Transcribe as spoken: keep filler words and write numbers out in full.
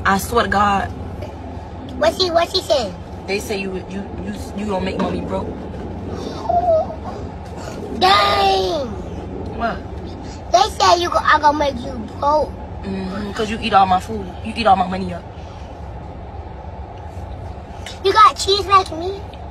I swear to God. What she what she said? They say you you you you gonna make mommy broke. Dang. What? They say you go, I gonna make you broke. Mm-hmm, cause you eat all my food. You eat all my money up. You got cheese like me?